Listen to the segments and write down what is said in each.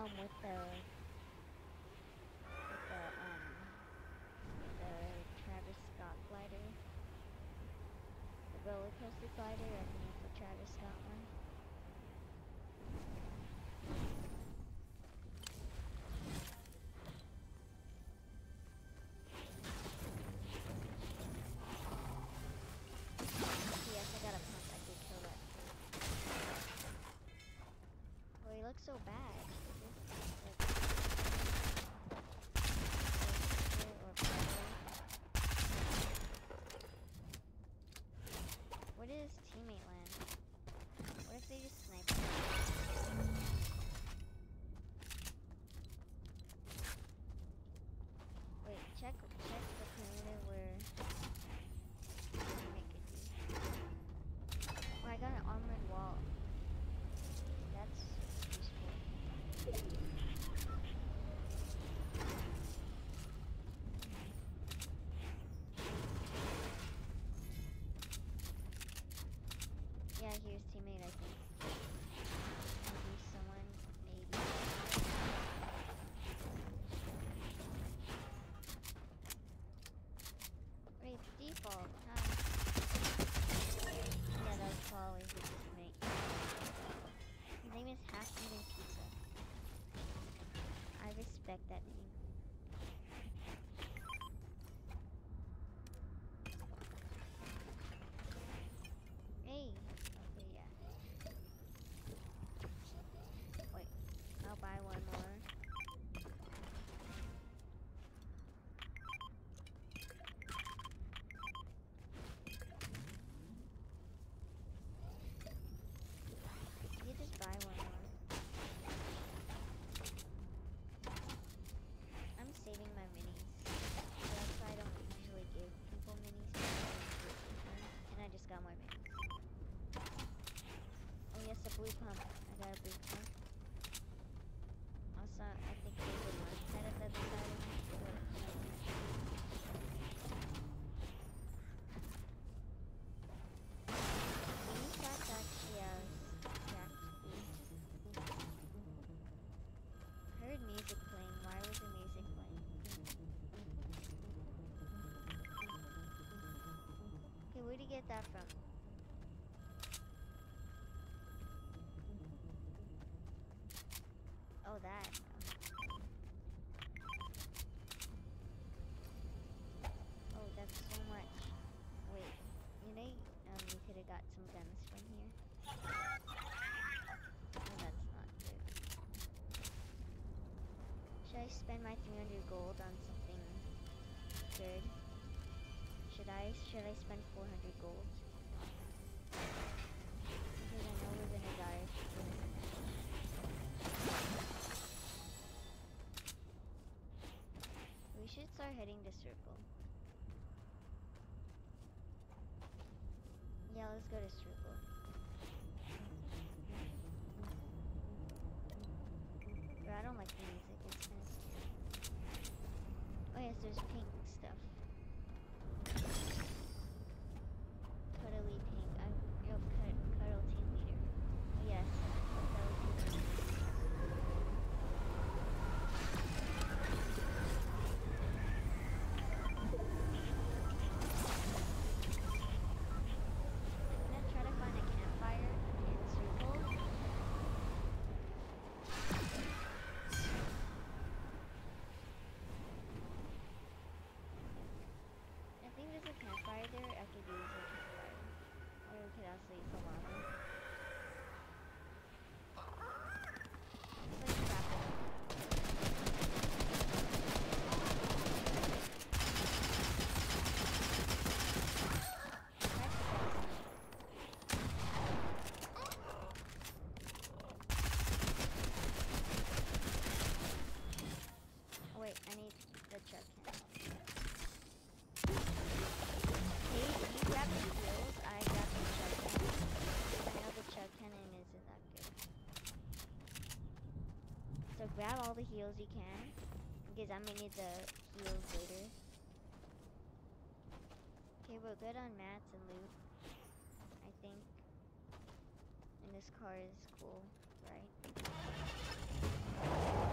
with the Travis Scott glider. The roller coaster glider, I think it's the Travis Scott one. Yes, I got a pump. I did kill that. Oh, he looks so bad. Where did his teammate land? What if they just snipe him? Wait, check the perimeter where teammate could be. Oh, I got an armored wall. That's useful. Yeah, here's teammate, I think. Maybe someone, maybe. Wait, default, huh? Yeah, that was probably his teammate. His name is Half Eaten Pizza. I respect that name. Hey! Okay, yeah. Wait, I'll buy one more. You just buy one more. I'm saving my minis. So that's why I don't usually give people minis. And I just got more minis. Oh yes, a blue pump. I got a blue pump. Also, I think there's a lunch pad at the other side of me. These stats actually I heard music playing. Why was the music playing? Okay, where'd you get that from? Oh, that. Oh, that's so much. Wait, you know, you could have got some guns from here. Oh, that's not good. Should I spend my 300 gold on something good? Should I spend 400 gold? Because I know we're gonna die if we do this. We should start heading to circle. Yeah, let's go to circle. Bro, I don't like the music, it's kind of scary. Oh yes, there's pink stuff. Cuddly pink. I'm your cuddle team leader. Oh yes, cuddle team leader. I'm gonna try to find a campfire in circle. I think there's a campfire there. I could use a campfire. Or we could also use the lava. Let's trap it. Oh wait, I need the chug cannon. Hey, you grab the heals, I grab the chug cannon. I know the chug cannon isn't that good. So grab all the heals you can, because I'm gonna need the heals later. Okay, we're good on mats and loot, I think. And this car is cool, right?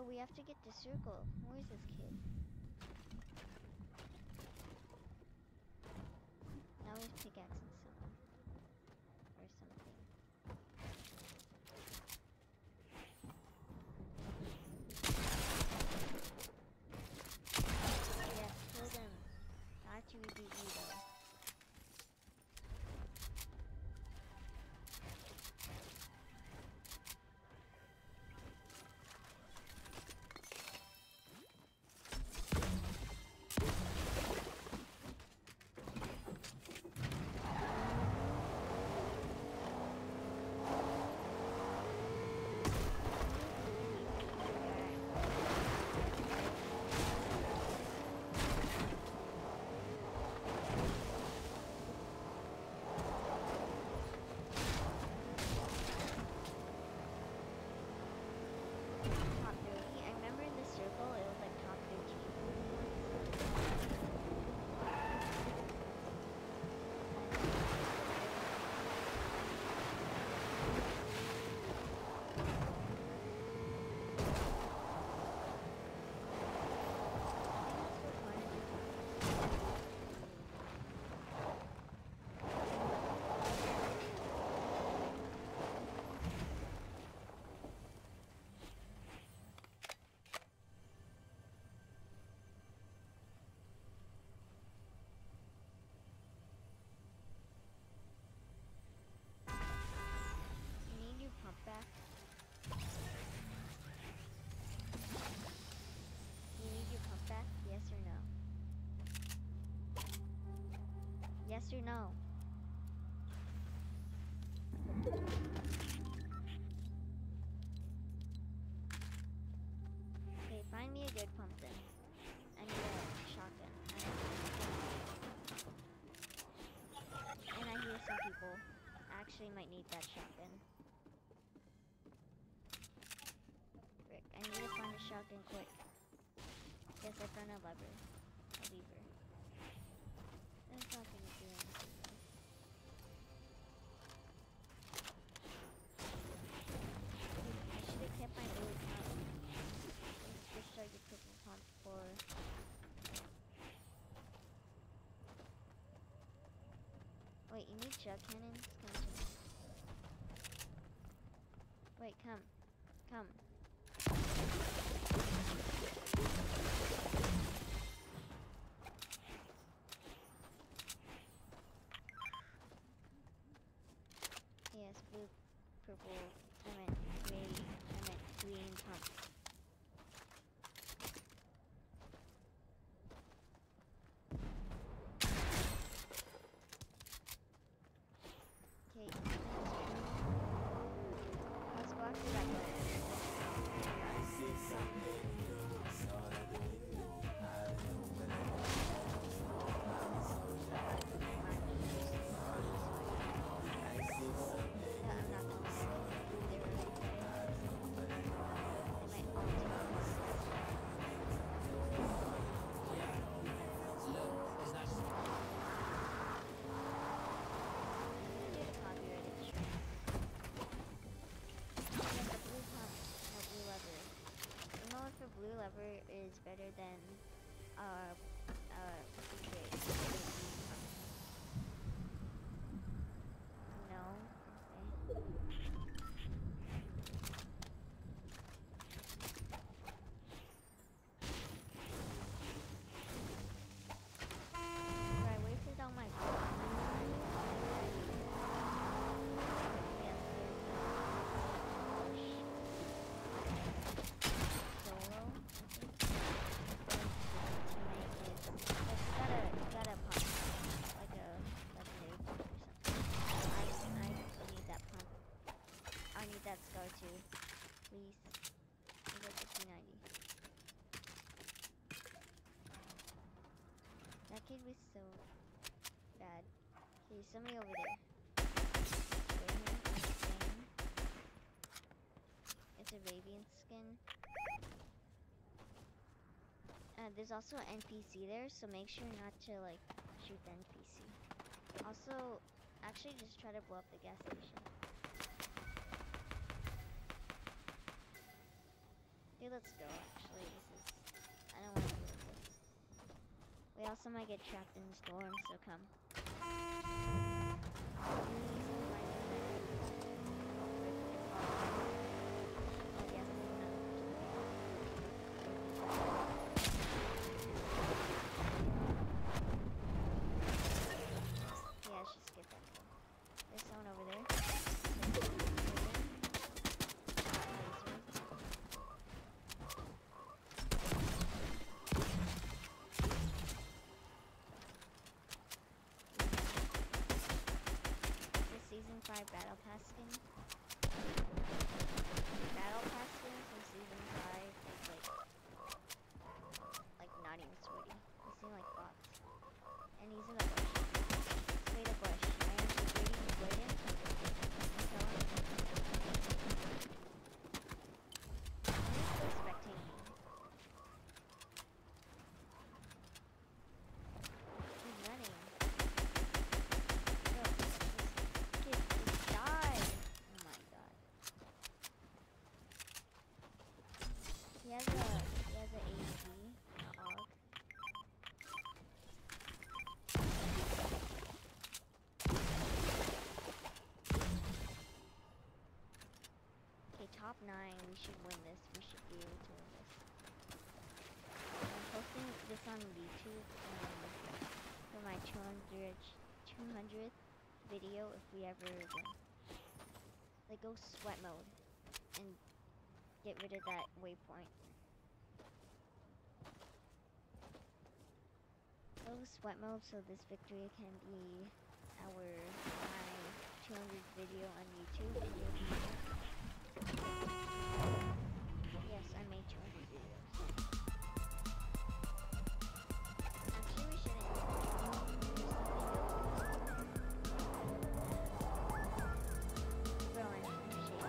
we have to get the circle. Where is this kid? Now he's pickaxing someone. Or something. Yes, kill them. After we beat you though. Pump back. You need your pump back? Yes or no? Yes or no? Okay, find me a good pump then. I need a shotgun. And I hear some people actually might need that shotgun. I need to find a shotgun quick. Yes, I found a lever. A lever. That's not gonna do anything though. I should have kept my old pump. Let's just start the purple pump for... Wait, you need jug cannons? Come to me. Wait, come. Come. Yes, blue, purple, I meant green pump. Okay, let's go after that boat. Blue lever is better than no. Okay. Right, wait for all my that scar too, please. I got the P90. That kid was so bad. Okay, somebody over there. It's a Radiant skin. There's also an NPC there, so make sure not to like shoot the NPC. Also, actually just try to blow up the gas station. Hey, look. let's go, actually. I don't want to deal with this. We also might get trapped in the storm, so come. Yeah, she skipped that kill. There's someone over there. Season 5 Battle Pass skin. Battle Pass skins from Season 5 is like not even sweaty. They seem like bots. And he's in a bush. Stay the bush. I am security, he's waiting. Tell him. He's still spectating me. He's running. Yo, this kid just died. Oh my god. He has a AG, a AUG. Okay, top 9, we should win this. We should be able to win this. I'm posting this on YouTube for my 200th video if we ever win. Like, go sweat mode and get rid of that waypoint. Go sweat mode so this victory can be my 200th video on YouTube, and you'll be. Yes, I made 200 videos. Actually, we shouldn't. Bro, I'm shaking.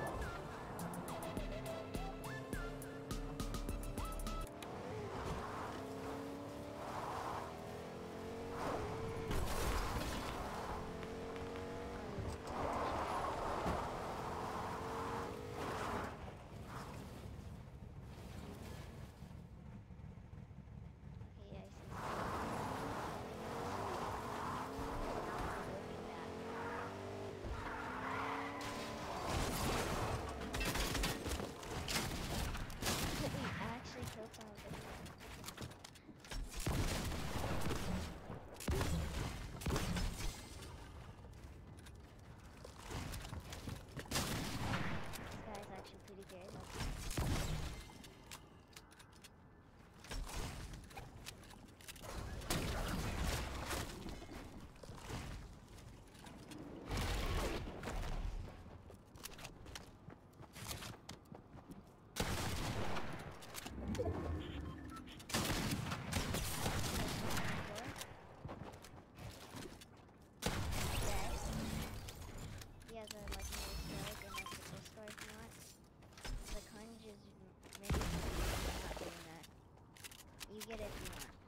You get it if you want.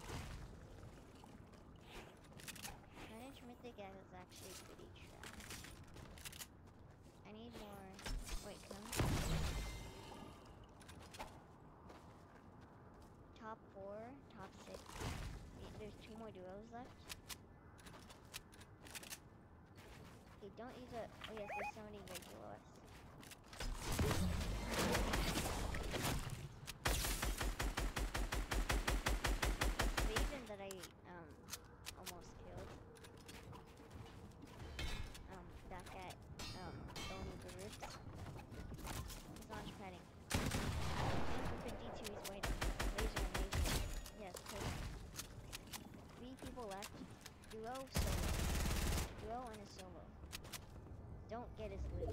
Managed Mythic is actually pretty trash. I need more. Wait, come. Top 4, top 6. There's 2 more duos left. Okay, don't use a. Oh yes, there's somebody right below us. That I almost killed. Back at Tony the Roots. He's launch padding. For D2, he's waiting. Laser. Yes, kill him. 3 people left. Duo, solo. Duo and a solo. Don't get his loot.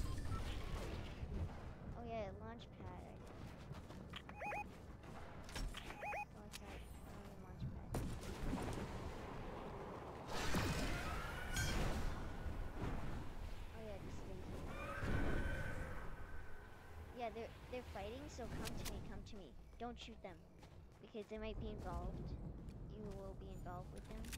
Oh yeah, launch pad. Yeah, they're fighting, so come to me. Don't shoot them, because they might be involved. You will be involved with them.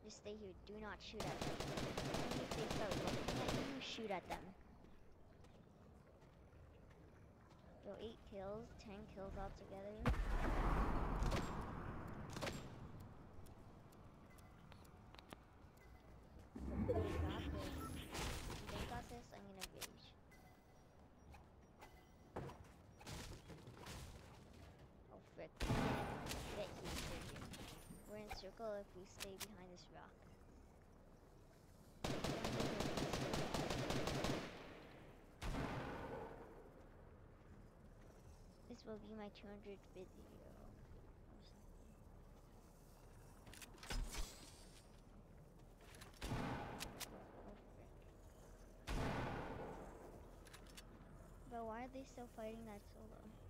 Just stay here. Do not shoot at them. Only if they start looking at you, shoot at them. Yo, 8 kills, 10 kills altogether. They got this. If they got this, I'm gonna rage. Oh frick. Get here. We're in circle if we stay behind this rock. This will be my 200th video or something. Oh frick. But why are they still fighting that solo?